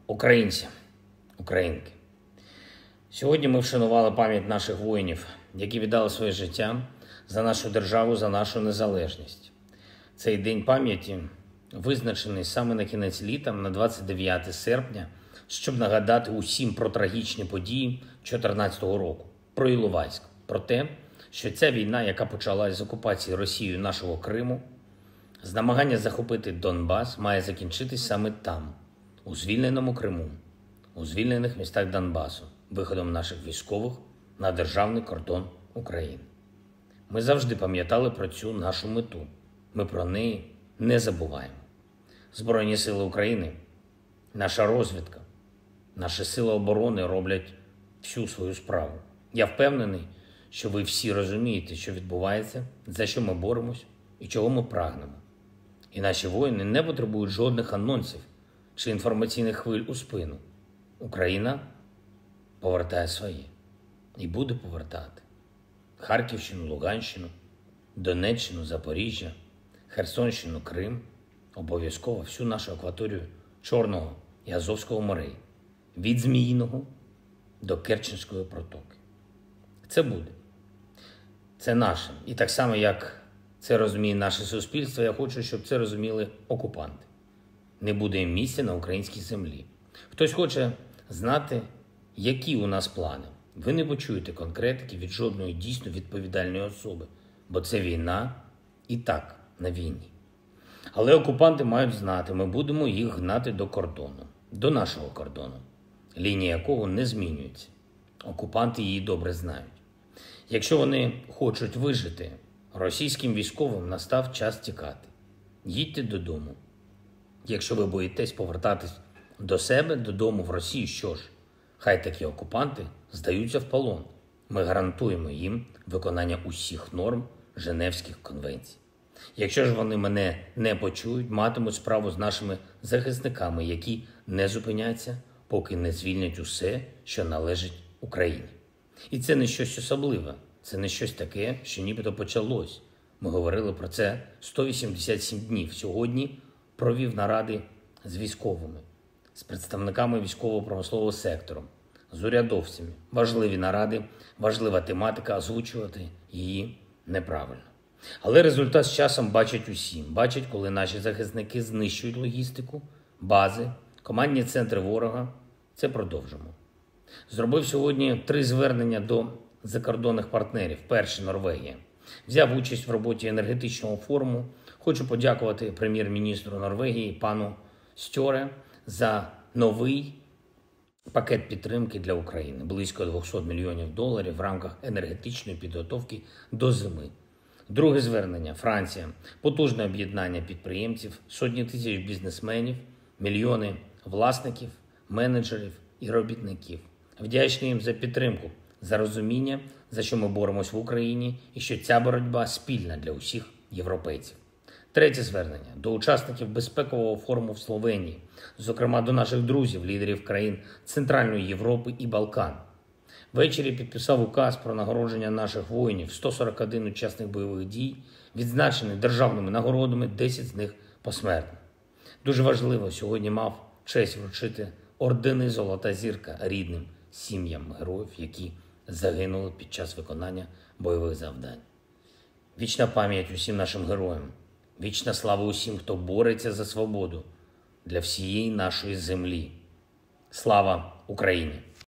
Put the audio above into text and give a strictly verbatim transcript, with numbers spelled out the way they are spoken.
Українці, українки, сьогодні ми вшанували пам'ять наших воїнів, які віддали своє життя за нашу державу, за нашу незалежність. Цей день пам'яті визначений саме на кінець літа, на двадцять дев'яте серпня, щоб нагадати усім про трагічні події дві тисячі чотирнадцятого року, про Іловайськ, про те, що ця війна, яка почалась з окупації Росією нашого Криму, з намагання захопити Донбас, має закінчитись саме там, у звільненому Криму, у звільнених містах Донбасу, виходом наших військових на державний кордон України. Ми завжди пам'ятали про цю нашу мету. Ми про неї не забуваємо. Збройні сили України, наша розвідка, наші сили оборони роблять всю свою справу. Я впевнений, що ви всі розумієте, що відбувається, за що ми боремось і чого ми прагнемо. І наші воїни не потребують жодних анонсів чи інформаційних хвиль у спину. Україна повертає своє і буде повертати. Харківщину, Луганщину, Донеччину, Запоріжжя, Херсонщину, Крим, обов'язково всю нашу акваторію Чорного і Азовського морей, від Зміїного до Керченської протоки. Це буде. Це наше. І так само, як це розуміє наше суспільство, я хочу, щоб це розуміли окупанти. Не буде їм місця на українській землі. Хтось хоче знати, які у нас плани. Ви не почуєте конкретики від жодної дійсно відповідальної особи, бо це війна і так на війні. Але окупанти мають знати, ми будемо їх гнати до кордону, до нашого кордону, лінія якого не змінюється. Окупанти її добре знають. Якщо вони хочуть вижити, російським військовим настав час тікати. Їдьте додому. Якщо ви боїтесь повертатись до себе, додому в Росію, що ж, хай такі окупанти здаються в полон. Ми гарантуємо їм виконання усіх норм Женевських конвенцій. Якщо ж вони мене не почують, матимуть справу з нашими захисниками, які не зупиняться, поки не звільнять усе, що належить Україні. І це не щось особливе, це не щось таке, що нібито почалось. Ми говорили про це сто вісімдесят сім днів. Сьогодні провів наради з військовими, з представниками військово-промислового сектору, з урядовцями. Важливі наради, важлива тематика, озвучувати її неправильно. Але результат з часом бачать усі. Бачать, коли наші захисники знищують логістику, бази, командні центри ворога. Це продовжимо. Зробив сьогодні три звернення до закордонних партнерів. Перше – Норвегія. Взяв участь в роботі енергетичного форуму. Хочу подякувати прем'єр-міністру Норвегії пану Стьоре за новий пакет підтримки для України. Близько двісті мільйонів доларів в рамках енергетичної підготовки до зими. Друге звернення – Франція. Потужне об'єднання підприємців, сотні тисяч бізнесменів, мільйони власників, менеджерів і робітників. Вдячний їм за підтримку, за розуміння, за що ми боремось в Україні і що ця боротьба спільна для усіх європейців. Третє звернення – до учасників безпекового форуму в Словенії, зокрема до наших друзів, лідерів країн Центральної Європи і Балкан. Ввечері підписав указ про нагородження наших воїнів, сто сорок один учасник бойових дій, відзначений державними нагородами, десять з них посмертно. Дуже важливо, сьогодні мав честь вручити ордени «Золота зірка» рідним сім'ям героїв, які загинули під час виконання бойових завдань. Вічна пам'ять усім нашим героям. Вічна слава усім, хто бореться за свободу для всієї нашої землі. Слава Україні!